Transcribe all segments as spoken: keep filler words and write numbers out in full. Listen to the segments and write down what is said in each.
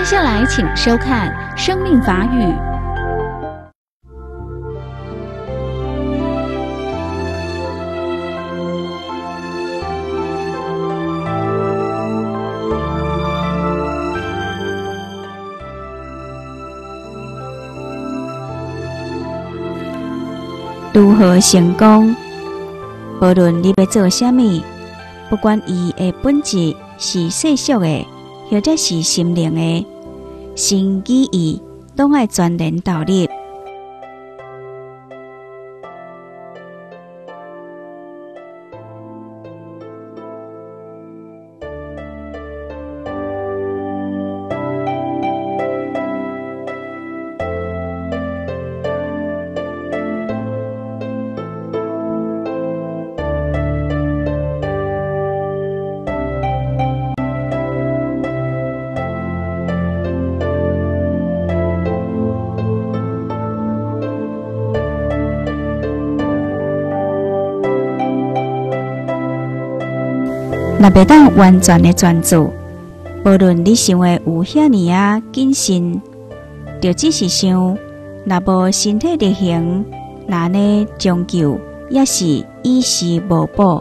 下来，请收看《生命法语》。如何成功？无论你要做啥物，不管伊的本质是世俗的，或者是心灵的，心意意拢爱全然投入。若袂当完全的专注，无论你想的有遐尼啊谨慎，就只是想，若无身体力行，那呢终究也是于事无补。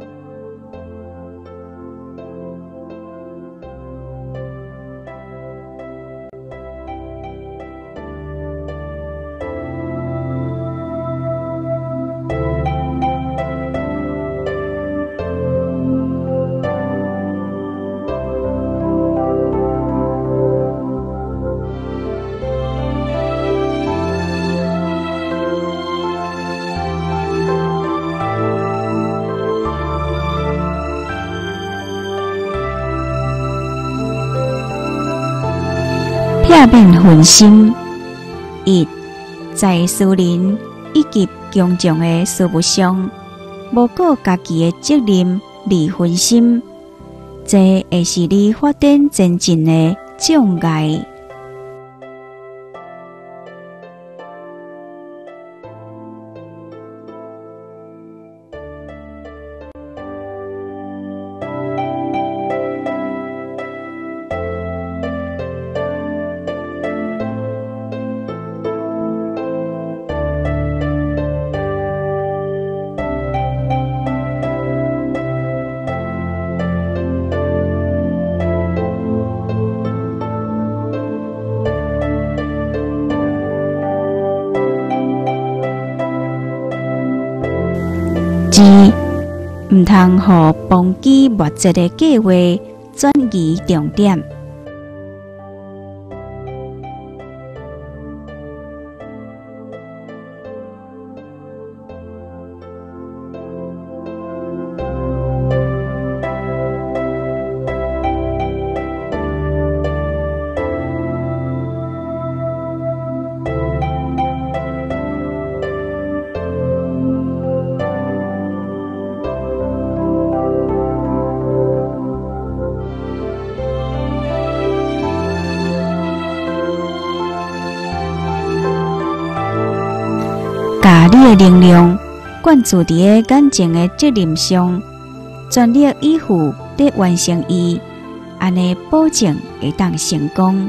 避免分心。一，在私人以及公众的事务上，无顾家己的责任而分心，这会是你发展前进的障碍。二，毋通互忘记末节的计划转移重点。把你的能量灌注伫个眼前的责任上，全力以赴地完成伊，安尼保证会当成功。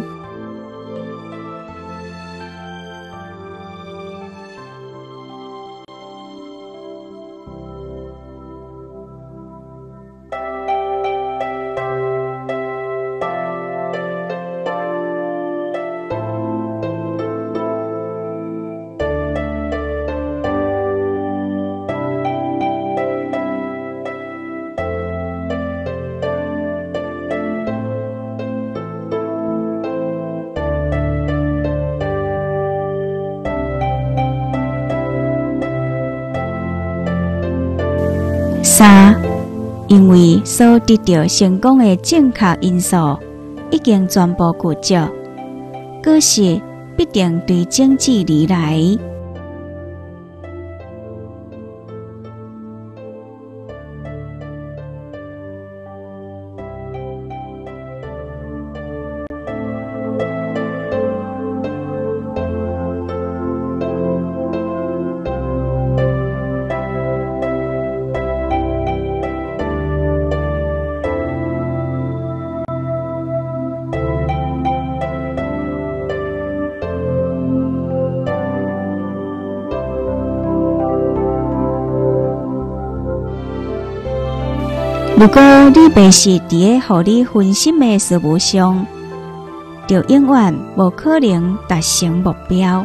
三，因为所得到成功的正确因素已经全部具足，果实必定对种子而来。 如果你迷失伫个互你分心的事物上，就永远无可能达成目标。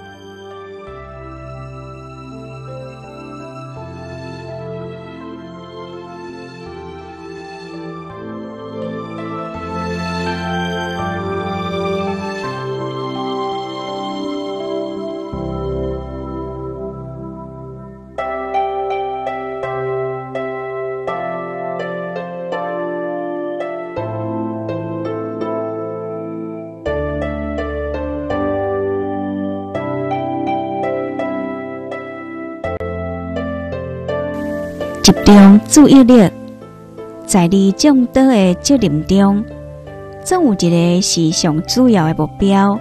集中注意力，在你众多的责任中，总有一个是上主要的目标。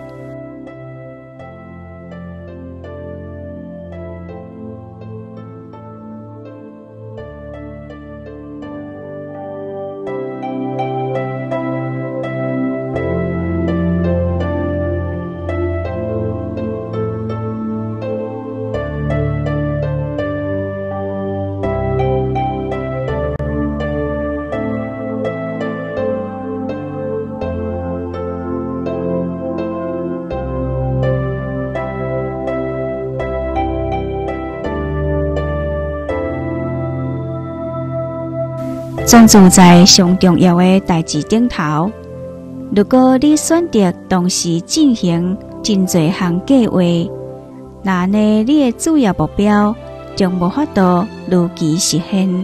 专注在上重要的代志顶头。如果你选择同时进行真侪项计划，那呢，你的主要目标将无法度如期实现。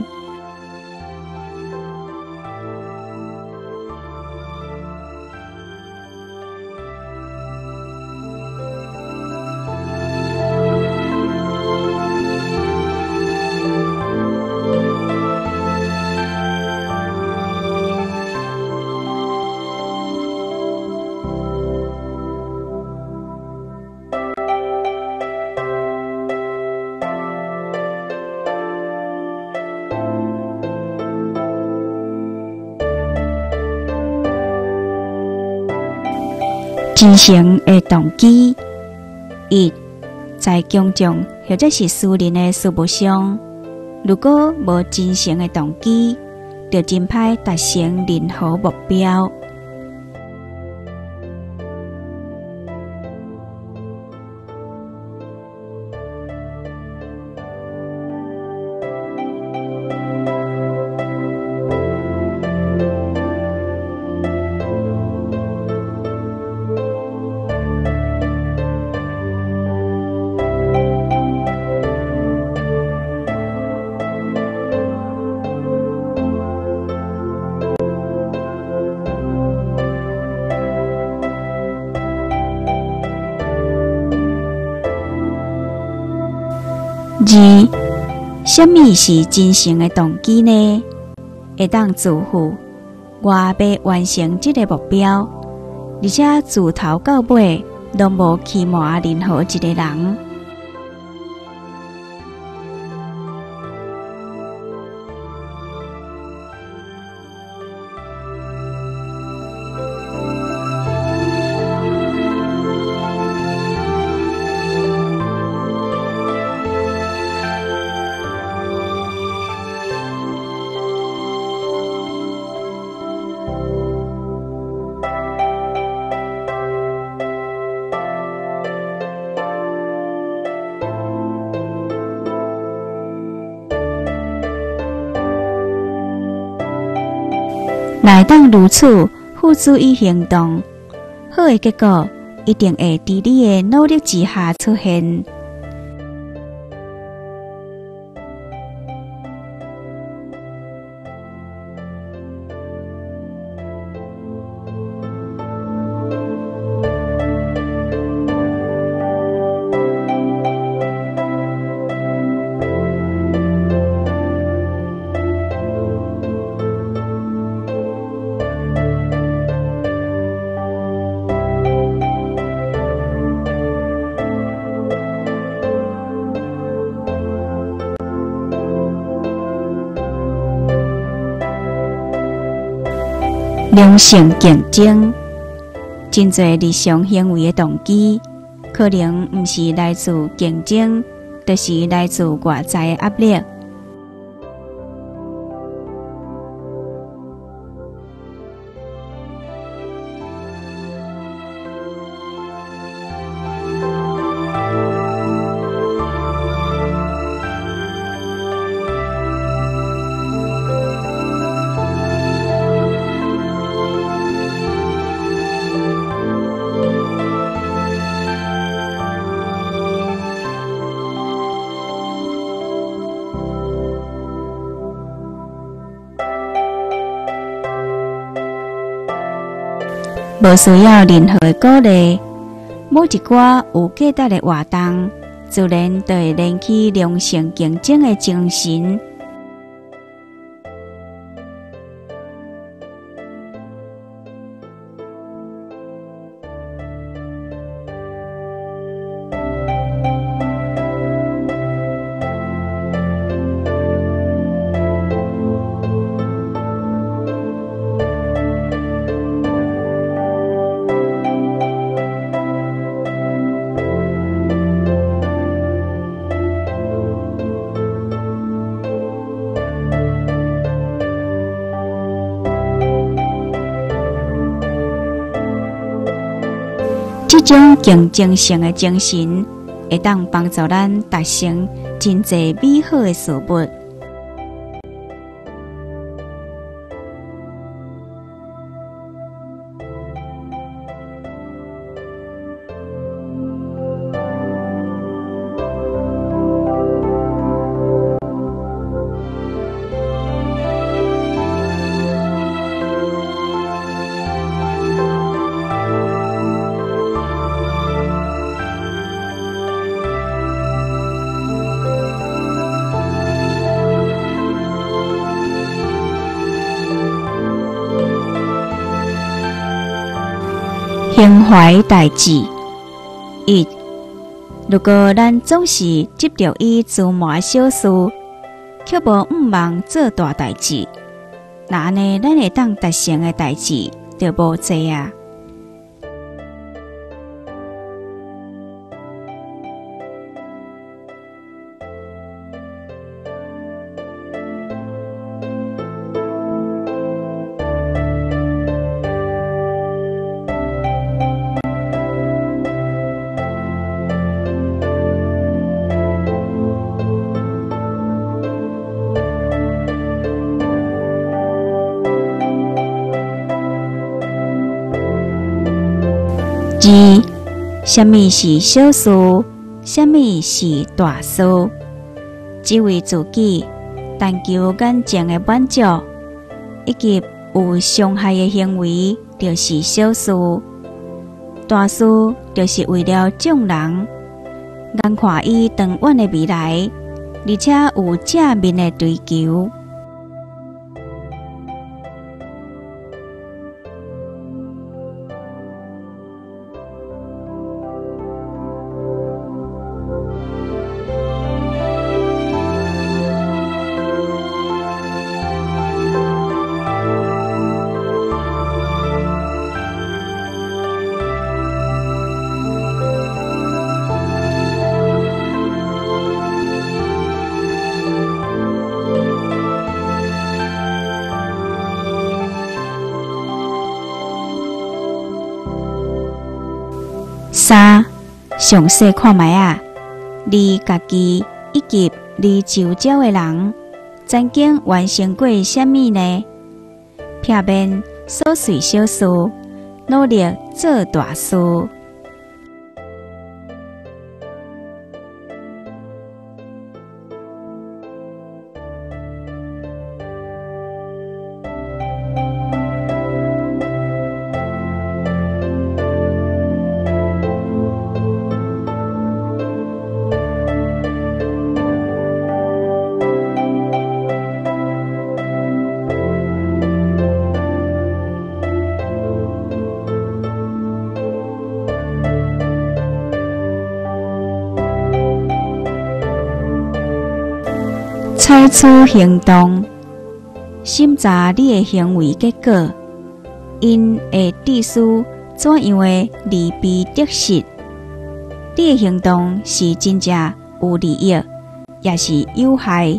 真诚的动机：一，在公众或者是私人的事务上，如果无真诚的动机，就真歹达成任何目标。二，什么是真诚的动机呢？会当自负我要完成这个目标，而且自头到尾都无欺瞒任何一个人。乃当如此付诸于行动，好的结果一定会在你的努力之下出现。良性竞争，真侪日常行为的动机，可能毋是来自竞争，就是来自外在的压力。 无需要任何的鼓励，某一寡有价值的活动，自然就会燃起良性竞争的精神。这种竞争性的精神，会当帮助咱达成真侪美好的事物。胸怀大志。一，如果咱总是执着于自满小事，却无毋忘做大代志，那安尼咱会当达成的代志就无济啊。二，什么是小事？什么是大事？只为自己但求眼前的满足，以及有伤害的行为，就是小事；大事就是为了众人眼看伊长远的未来，而且有正面的追求。三，详细看卖啊！你家己以及你周遭的人，曾经完成过什么呢？避免琐碎小事，努力做大事。采取行动，审查你的行为结果，因会致使怎样的利弊得失？你的行动是真正有利益，也是有害？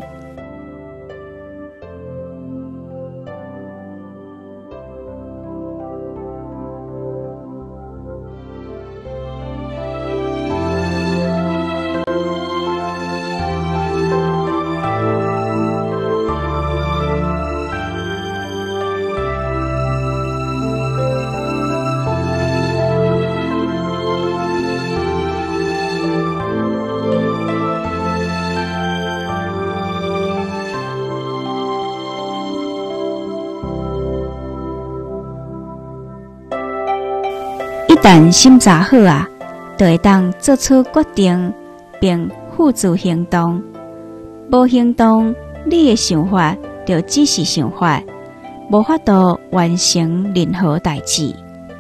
但心查好啊，就会当做出决定，并付诸行动。无行动，你的想法就只是想法，无法度完成任何代志。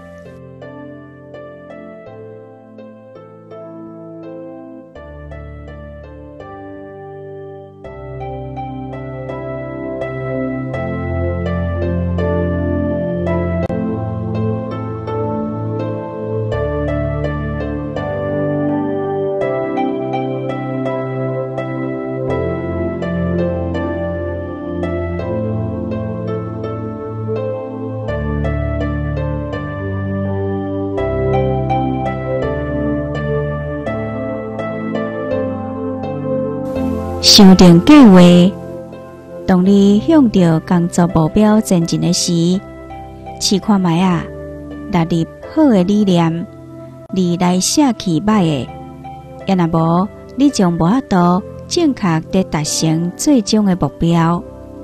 想定计划，当你向着工作目标前进的时，试看觅啊，纳入好的理念，而来舍弃歹的，也若无，你将无法度正确地达成最终的目标。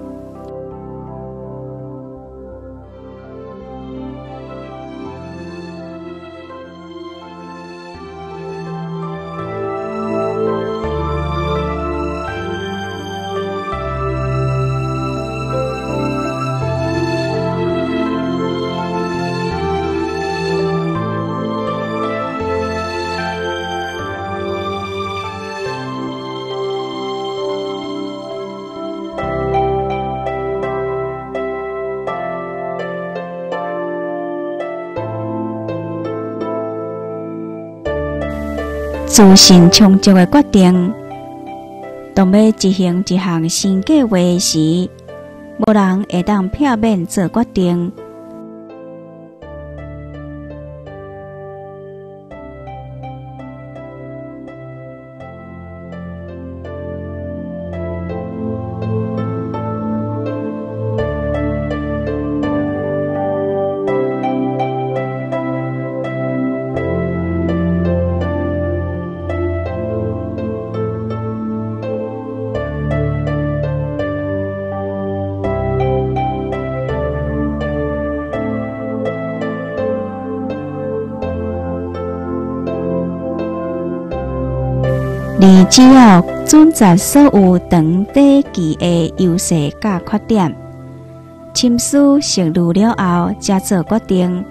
自信充足的决定，当要执行一项新计划时，无人会当避免做决定。你只要准则所有长短期的优势甲缺点，深思熟虑了后，才做决定。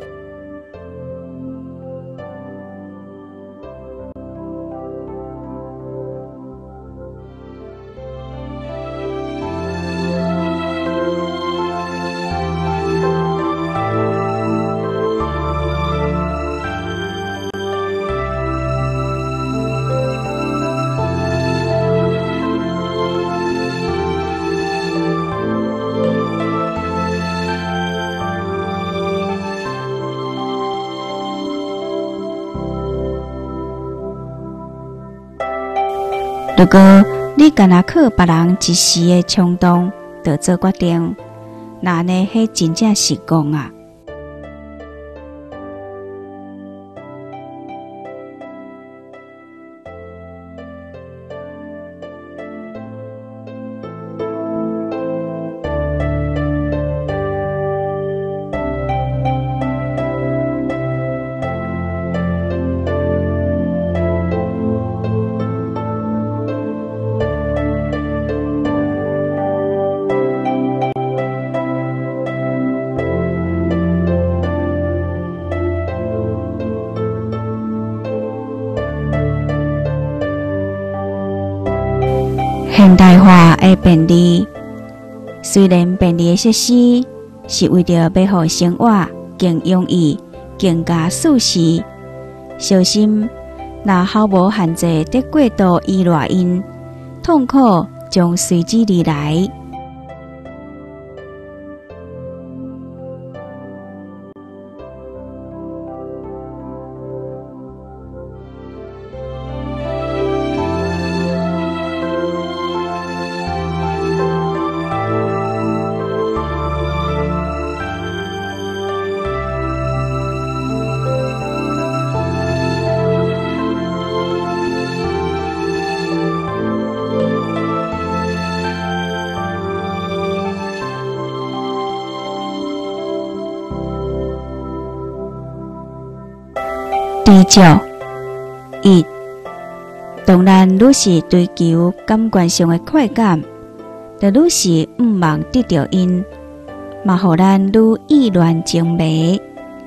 如果你干那靠别人一时的冲动就做决定，那呢，迄真正是戆啊！现代化的便利，虽然便利的设施是为着要让生活更容易、更加舒适，小心若毫无限制地过度依赖因，痛苦将随之而来。 知足。一，当咱愈是追求感官上的快感，就愈是毋茫得到因，嘛互咱愈意乱情迷。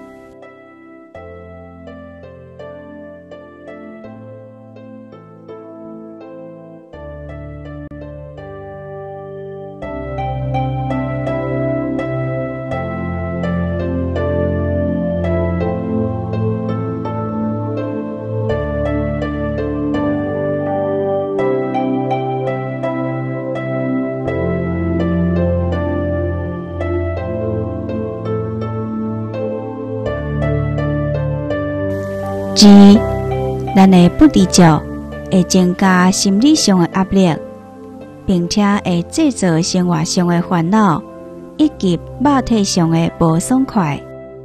二，咱的不知足会增加心理上的压力，并且会制造生活上的烦恼，以及肉体上的不爽快。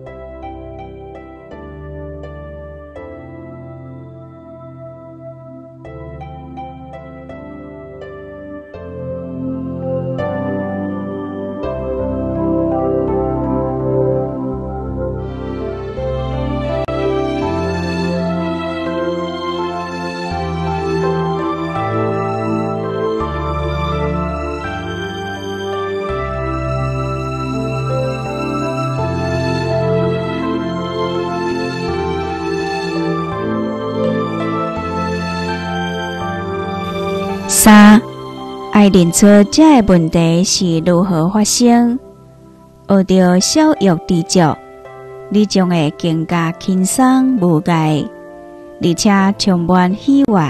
三，要认出这个问题是如何发生，学着少欲知足，你将会更加轻松无碍，而且充满喜悦。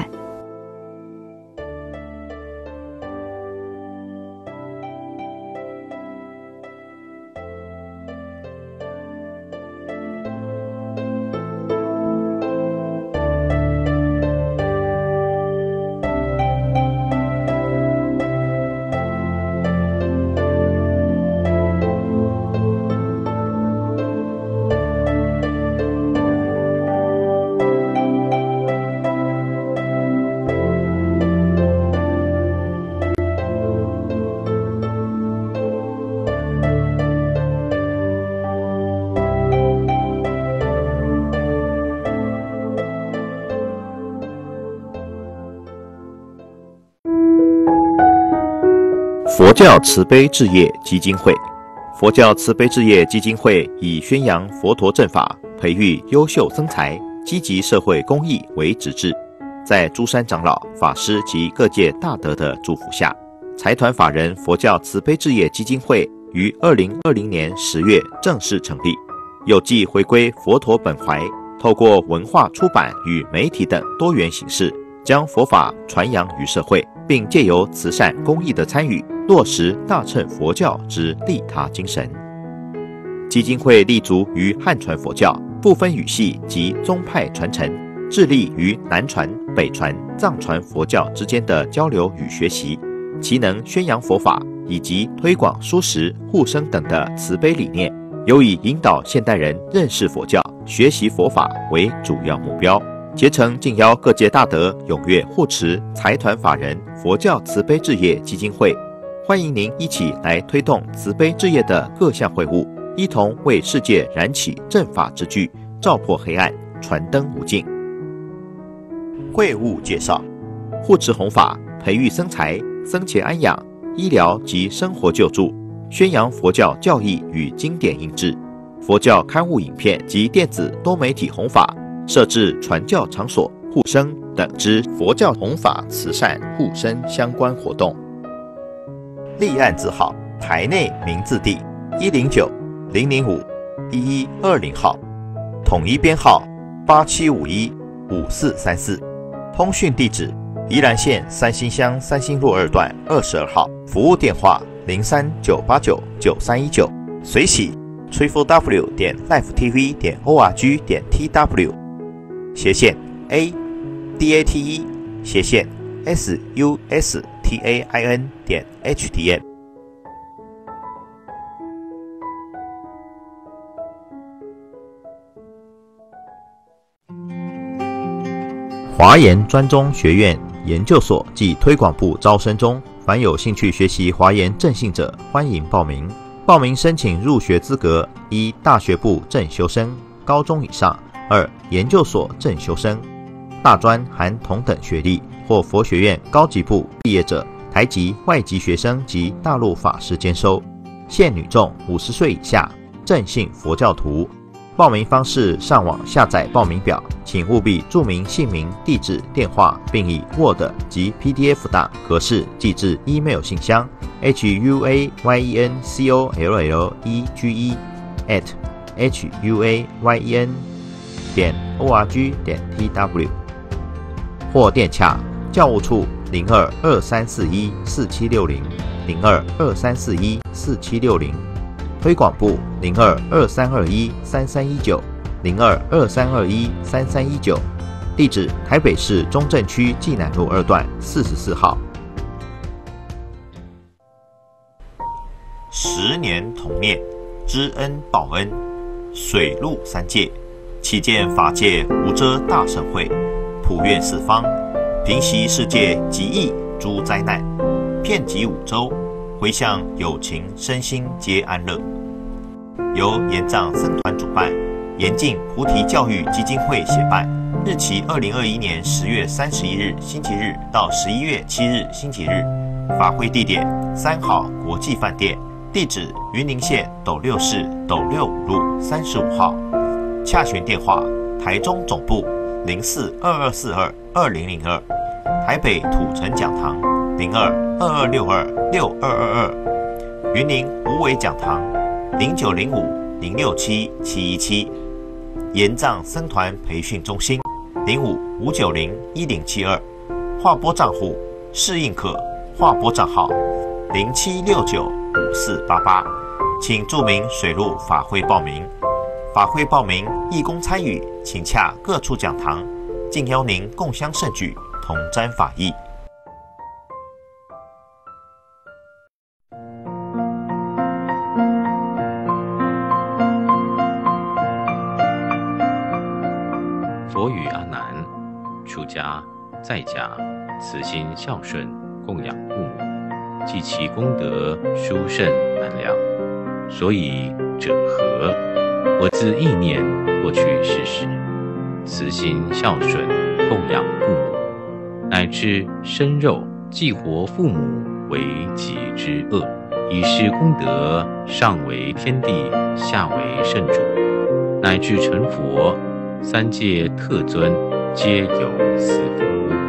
佛教慈悲置业基金会，佛教慈悲置业基金会以宣扬佛陀正法、培育优秀僧才、积极社会公益为旨志，在诸山长老、法师及各界大德的祝福下，财团法人佛教慈悲置业基金会于二零二零年十月正式成立，有继回归佛陀本怀，透过文化出版与媒体等多元形式，将佛法传扬于社会，并借由慈善公益的参与，落实大乘佛教之利他精神。基金会立足于汉传佛教，不分语系及宗派传承，致力于南传、北传、藏传佛教之间的交流与学习，其能宣扬佛法以及推广蔬食、护生等的慈悲理念，有以引导现代人认识佛教、学习佛法为主要目标。竭诚敬邀各界大德踊跃护持财团法人佛教慈悲置业基金会，欢迎您一起来推动慈悲置业的各项会务，一同为世界燃起正法之炬，照破黑暗，传灯无尽。会务介绍：护持弘法，培育僧才、僧前安养、医疗及生活救助，宣扬佛教教义与经典印制，佛教刊物、影片及电子多媒体弘法，设置传教场所、护生等之佛教弘法慈善护生相关活动。立案字号：台内名字地一零九零零五一一二零号，统一编号八七五一五四三四，通讯地址：宜兰县三星乡三星路二段二十二号，服务电话零三九八九九三一九，随喜 triple w 点 life t v 点 org 点 tw 斜线 a d a t e 斜线 s u s t a i n 点 h t m。华研专中学院研究所暨推广部招生中，凡有兴趣学习华研正信者，欢迎报名。报名申请入学资格：一、大学部正修生，高中以上； 二、研究所正修生，大专含同等学历或佛学院高级部毕业者，台籍、外籍学生及大陆法师兼收。限女众五十岁以下，正信佛教徒。报名方式：上网下载报名表，请务必注明姓名、地址、电话，并以 Word 及 P D F 档格式寄至 email 信箱 h u a y e n c o l l e g e at h u a y e n 点 o r g 点 t w 或电洽教务处零二二三四一四七六零零二二三四一四七六零。推广部零二二三二一三三一九零二二三二一三三一九，地址台北市中正区济南路二段四十四号。十年同念，知恩报恩，水陆三界，启建法界无遮大盛会，普愿四方，平息世界极易诸灾难，遍及五洲，回向有情身心皆安乐。由延藏僧团主办，延进菩提教育基金会协办，日期二零二一年十月三十一日星期日到十一月七日星期日。法会地点三好国际饭店，地址云林县斗六市斗六五路三十五号。洽询电话：台中总部零四二二四二二零零二，台北土城讲堂零二二二六二六二二二，云林无为讲堂零九零五零六七七一七，延藏僧团培训中心零五五九零一零七二，划拨账户适应可划拨账号零七六九五四八八，请注明水陆法会报名。法会报名义工参与，请洽各处讲堂，敬邀您共襄盛举，同沾法益。 佛语阿难：出家在家，慈心孝顺，供养父母，即其功德殊胜难量。所以者何？我自意念过去世时，慈心孝顺，供养父母，乃至生肉祭活父母为己之恶，以是功德，上为天帝，下为圣主，乃至成佛，三界特尊皆有此福。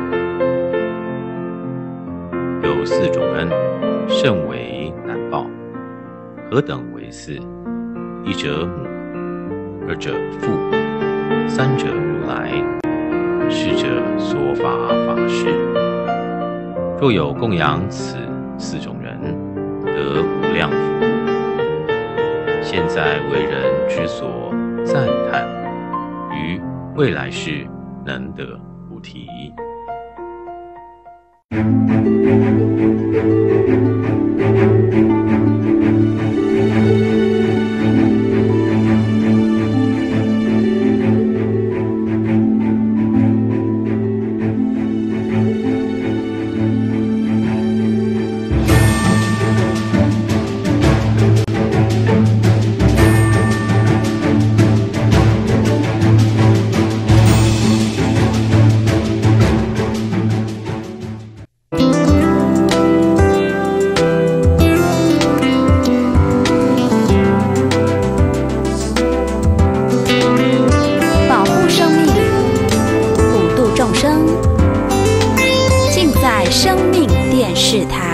有四种恩，甚为难报。何等为四？一者母，二者父，三者如来，四者所法法师。若有供养此四种人，得无量福。现在为人之所赞叹，于未来世能得菩提。 生命电视台。